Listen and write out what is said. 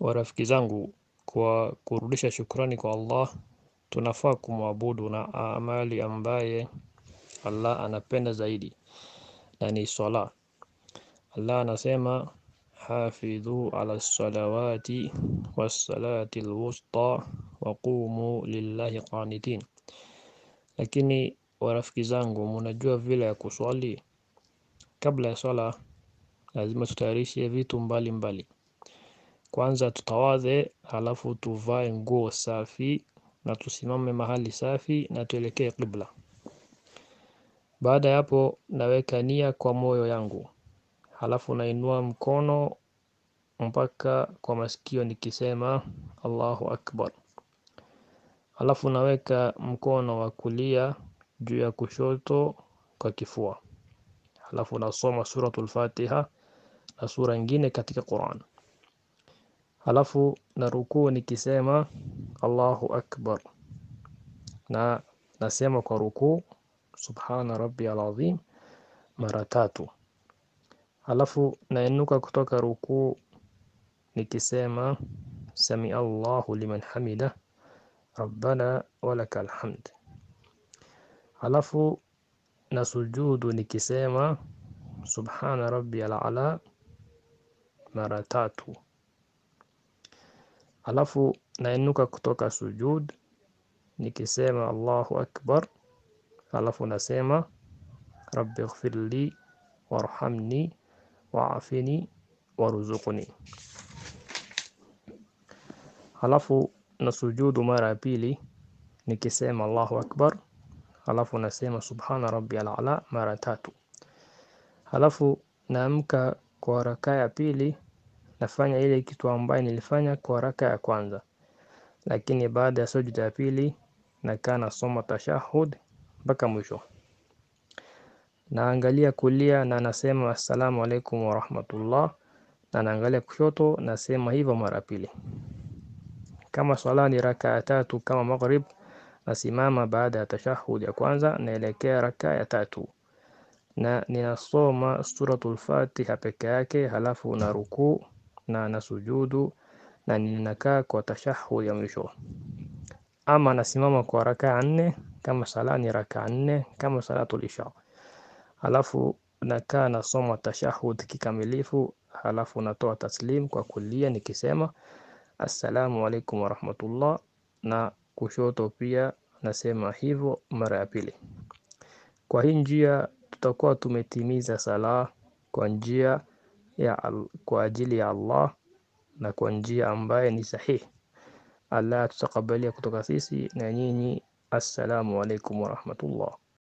Warafiki zangu, kwa kurudisha shukrani kwa Allah, tunafaa kumwabudu na amali ambaye Allah anapenda zaidi, na ni swala. Allah anasema hafidhu ala salawati wassalati alwusta wa qumu lillahi qanitin. Lakini warafiki zangu, mnajua vile ya kuswali? Kabla ya swala lazima tutayarishe vitu mbali mbali. Kwanza tutawadhe, halafu tuvae nguo safi na tusimame mahali safi na tuelekee qibla. Baada ya hapo naweka nia kwa moyo yangu, halafu nainua mkono mpaka kwa masikio nikisema Allahu Akbar. Halafu naweka mkono wa kulia juu ya kushoto kwa kifua. Halafu nasoma suratul Fatiha na sura nyingine katika Qur'an. Halafu na rukuu nikisema Allahu Akbar, na nasema kwa rukuu subhana rabbiyal azim mara 3. Halafu nainuka kutoka rukuu nikisema sami Allahu liman hamida rabbana walakal hamd. Halafu na sujudu nikisema subhana rabbiyal ala mara 3. Halafu nainuka kutoka sujud nikisema Allahu Akbar. Halafu nasema rabbi ighfirli warhamni wa'afini warzuqni. Halafu na sujudu mara pili nikisema Allahu Akbar. Halafu nasema subhana rabbiyal ala mara 3. Halafu naamka kwa raka ya pili, nafanya ile kitu ambayo nilifanya kwa raka ya kwanza, lakini baada ya sujuda ya pili nakaa nasoma tashahhud mpaka mwisho. Naangalia kulia na nasema assalamu alaikum wa rahmatullah, na naangalia kushoto nasema hivyo mara pili. Kama swala ni raka ya 3 kama maghrib, nasimama baada ya tashahhud ya kwanza naelekea raka ya 3 na ninasoma suratul Fatiha peke yake, halafu na rukuu na nasujudu na ninakaa kwa tashahhud ya mwisho. Ama nasimama kwa raka 4 kama sala ni raka 4 kama salatul isha. Halafu nakaa nasoma tashahhud kikamilifu, halafu natoa taslim kwa kulia nikisema assalamu alaikum wa rahmatullah, na kushoto pia nasema hivyo mara ya pili. Kwa hii njia tutakuwa tumetimiza sala kwa njia kwa ajili ya Allah na kwa njia ambaye ni sahihi. Allah tutakabalia kutoka sisi na nyinyi. Assalamu alaikum wa rahmatullah.